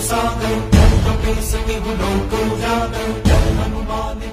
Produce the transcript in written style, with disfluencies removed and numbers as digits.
सागर, जय कपीस के बुलो को जागर, जय हनुमान।